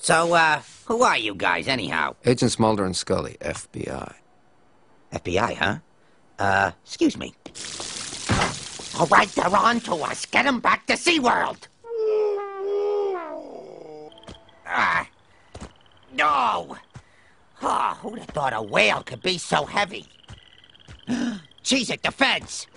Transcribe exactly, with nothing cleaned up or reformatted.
So, uh, who are you guys, anyhow? Agents Mulder and Scully, F B I. F B I, huh? Uh, excuse me. All right, they're on to us. Get them back to SeaWorld! Ah. No! Oh, who'd have thought a whale could be so heavy? Cheese it, the feds!